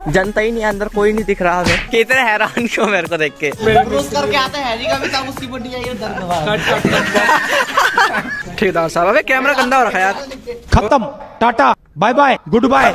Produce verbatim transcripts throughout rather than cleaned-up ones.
जनता ही नहीं, अंदर कोई नहीं दिख रहा हमें। कितने हैरान क्यों मेरे को देख के। करके आता है जी कभी तब उसकी बड्डी आई ठेकेदार साहब। अबे कैमरा गंदा हो रखा है यार। खत्म, tata, bye bye, goodbye.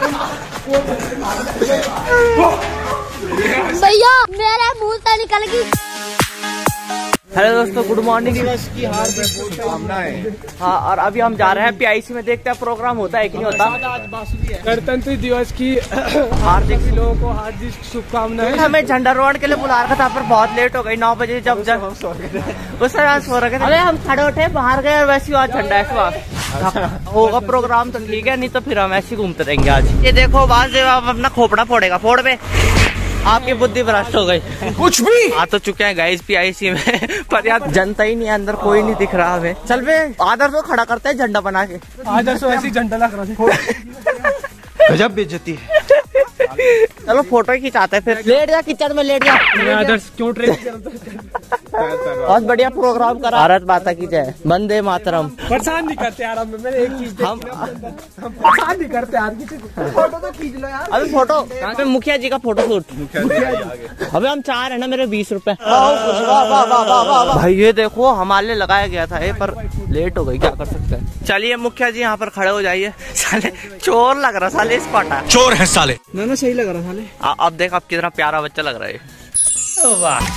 भैया मेरे मुंह से निकल गई। हेलो दोस्तों, गुड मॉर्निंग। दिवस की हार्दिक शुभकामनाएं। हाँ, और अभी हम जा रहे हैं पीआईसी में, देखते हैं प्रोग्राम होता है कि नहीं होता। गणतंत्र दिवस की हार्दिक लोगों को हार्दिक शुभकामनाएं। हमें झंडारोहण के लिए बुला रखा था पर बहुत लेट हो गई, नौ बजे जब जब उस समय सो रखे थे। अरे हम खड़े उठे बाहर गए और वैसे आज झंडा है होगा प्रोग्राम तो ठीक है, नहीं तो फिर हम ऐसे घूमते रहेंगे आज। ये देखो बात आप अपना खोपड़ा फोड़ेगा, फोड़ पे आपकी बुद्धि भ्रष्ट हो गई। कुछ भी आ तो चुके हैं गाइस पीआईसी में पर यार जनता ही नहीं है, अंदर कोई नहीं दिख रहा हमें। चल बे आदर्श को खड़ा करते हैं झंडा बना के। आदर्श ऐसे ही झंडा लग रहा है। गजब बेइज्जती है। चलो फोटो ही खिंचाते हैं फिर। लेट जा किचन में, लेट जा। आदर्श क्यों ट्रेन बहुत बढ़िया प्रोग्राम करा। भारत माता की जय, वंदे मातरम। परेशान नहीं करते यार, मैंने एक चीज हम परेशान नहीं करते यार, फोटो तो खींच लो यार। अभी फोटो कहाँ पे? मुखिया जी का फोटो शूट। अबे हम चार है ना, मेरे बीस रुपए। भाई ये देखो हमारे लिए लगाया गया था ये, पर लेट हो गई, क्या कर सकते हैं। चलिए मुखिया जी यहाँ पर खड़े हो जाइए। साले चोर लग रहा, साले इस पाटा चोर है साले। ना ना सही लग रहा साले। अब देख अब कितना प्यारा बच्चा लग रहा है। वाह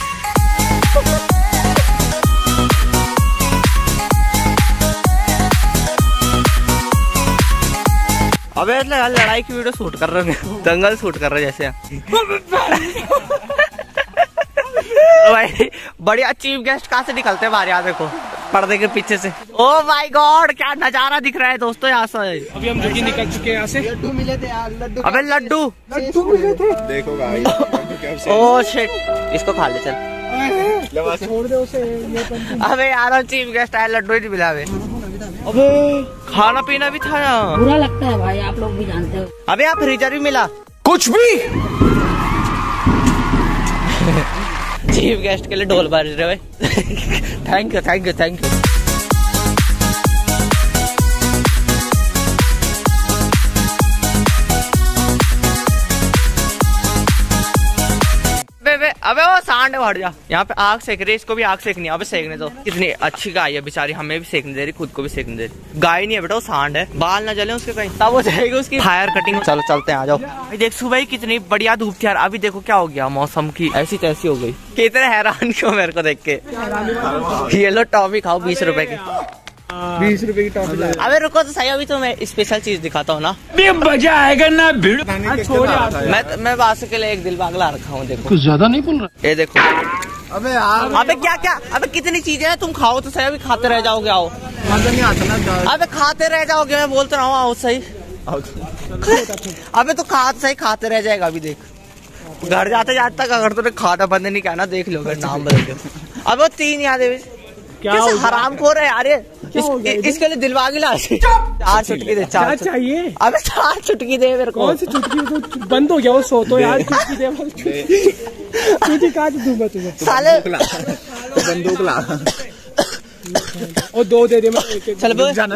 अबे लड़ाई की वीडियो शूट कर रहे हैं, दंगल शूट कर रहे हैं जैसे। भाई बढ़िया चीफ गेस्ट कहाँ से निकलते हैं बाहर, यहाँ देखो पर्दे के पीछे से। ओ माय गॉड क्या नजारा दिख रहा है दोस्तों यहाँ से। अभी हम जल्दी निकल चुके हैं यहाँ से। लड्डू मिले थे यार, लड्डू। अबे लड्डू लड्डू मिले थे। देखो गाइस। ओ शिट, इसको खा ले चल। छोड़ दे उसे। अबे यार चीफ गेस्ट आया, लड्डू ही नहीं मिला अबे। अबे खाना पीना भी था यहाँ। बुरा लगता है भाई, आप लोग भी जानते हो। अबे यहाँ फ्रीजर भी मिला। कुछ भी चीफ गेस्ट के लिए ढोल बाज रहे भाई। Thank you thank you thank you. अबे वो सांड हट जा। यहाँ पे आग सेक रही है, इसको भी आग सेकनी है। अबे सेकने दो। कितनी अच्छी गाय है बेचारी, हमें भी सेकने दे रही, खुद को भी सेकने दे रही। गाय नहीं है बेटा, वो सांड है। बाल ना जले उसके कहीं, तब हो जाएगी उसकी फायर कटिंग। चलो चलते हैं, आ जाओ। देख सुबह कितनी बढ़िया धूप थी यार, अभी देखो क्या हो गया, मौसम की ऐसी तैसी हो गई। कितने हैरान क्यों मेरे को देख के। ये लो टॉफी खाओ बीस रुपए की। बीस रुपए की टॉफी। अबे रुको तो सही, अभी तो मैं स्पेशल चीज दिखाता हूँ ना। मजा आएगा ना भीड़। मैं मैं बासु के लिए एक दिल बागला रखा हूँ, देखो। कुछ ज्यादा नहीं बोल रहा। ये देखो। अबे यार अबे क्या क्या, अबे कितनी चीजें हैं, तुम खाओ तो सही, अभी खाते रह जाओगे। आओ नहीं आता ना। अबे खाते रह जाओगे, मैं बोलता रहा हूँ आओ सही। अबे तो खा सही, खाते रह जाएगा। अभी देख घर जाते जाते तक अगर तुमने खाना बंद नहीं किया ना, देख लो नाम बदल के। अब वो तीन याद है क्या हराम खो रहे यार ये। इस, इसके लिए दिलवागी ला चार चुटकी दे। चार चाहिए। अबे चार चुटकी दे मेरे को। कौन सी चुटकी? तो बंद हो गया वो, सो तो यार चुटकी दे। चुटकी कहाँ से दूंगा तुम्हें साले? बंदूक ला। और दो दे दे। चल जाना।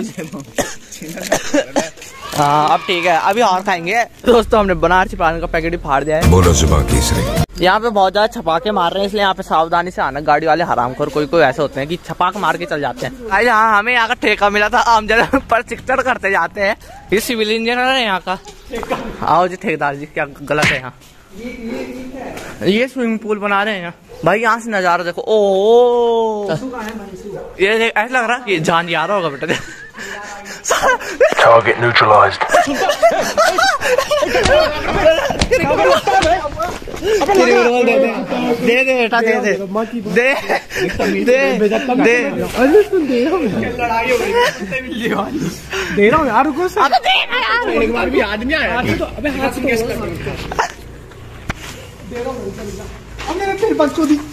हाँ अब ठीक है, अभी और खाएंगे दोस्तों। हमने बनारसी पान का पैकेट ही फाड़ दिया है। बोलो जुबान तीसरी। यहाँ पे बहुत ज्यादा छपाके मार रहे हैं, इसलिए यहाँ पे सावधानी से आना। गाड़ी वाले हरामखोर कोई कोई ऐसे होते हैं कि छपाक मार के चल जाते हैं। आज हाँ हमें यहाँ का ठेका मिला था, हम जरा प्रशिक्षण करते जाते हैं। ये सिविल इंजीनियर है यहाँ का। आओ जी ठेकेदार जी, क्या गलत है यहाँ? ये स्विमिंग पूल बना रहे हैं यहाँ भाई। यहाँ से नजारा देखो। ओ ये ऐसा लग रहा है ये जान जा रहा होगा बेटा। Target neutralized. दे दे बेटा, दे दे दे दे दे। लड़ाई हो गई। दे रहा हूँ यार, रुको। एक बार भी याद नहीं आया। अबे हाथ से कैसे कर दे रहा हूँ। अब मेरे फिर बच्चों दी।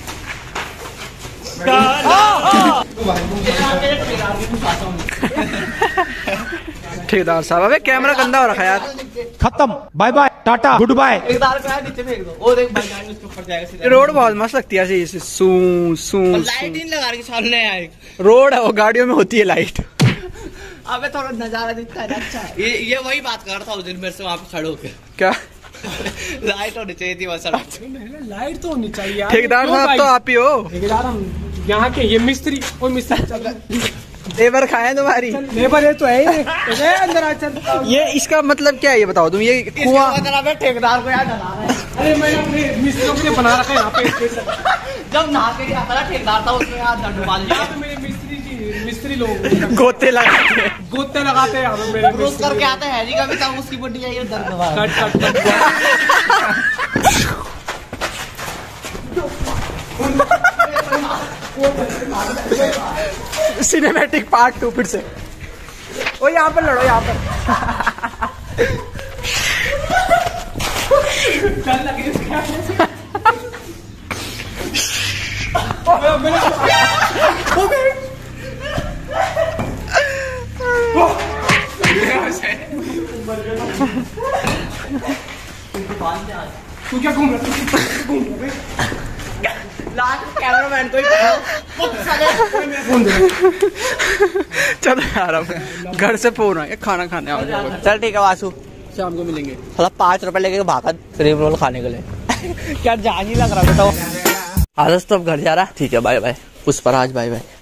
ठेकेदार साहब, अबे कैमरा गंदा हो रखा है यार। खत्म, bye bye, tata, goodbye. नीचे फेंक दो। ओ देख उसके ऊपर जाएगा। रोड बहुत मस्त लगती है ऐसे, सू सू। लाइट इन लगा के सामने आए। रोड है वो, गाड़ियों में होती है लाइट। अबे थोड़ा नजारा दिखता है अच्छा। ये ये वही बात कर रहा था उस दिन मेरे से वहाँ पे खड़े होके। क्या लाइट होनी चाहिए थी बस। लाइट तो होनी चाहिए यार। ठेकेदार साहब तो आप ही हो। ठेकेदार हम यहाँ के, ये मिस्त्री और मिस्त्री चल लेबर खाए तुम्हारी। लेबर है तो है ही अंदर आ चल। ये इसका मतलब क्या है ये बताओ तुम। ये कुआं ठेकेदार को याद डला रहा है। अरे मैंने अपने मिस्त्रियों के लिए बना रखा है यहाँ पे स्टेशन। जब नहा के गया था ठेकेदार था उसमें हाथ डुबा लिया। मेरे मिस्त्री जी, मिस्त्री लोग गोते लगाते गोते लगाते हैं यहाँ पे मेरे रोज करके आते हैं जी कभी तब उसकी बड्डी आई दर्द हुआ। Cut cut cut. Cinematic part two फिर से। ओ यहाँ पर लड़ो यहाँ पर। डर लगे तू क्या घूम रहा है? लास्ट कैमरामैन को ही चलो यार अब घर से फोन आ गया खाना खाने आओ। चल ठीक है वासु, शाम को मिलेंगे। साला पाँच रुपए लेके भागा क्रीम रोल खाने के लिए। क्या जान ही लग रहा बेटा। आदर्श तो अब घर जा रहा है। ठीक है bye bye Pushparaj, bye bye.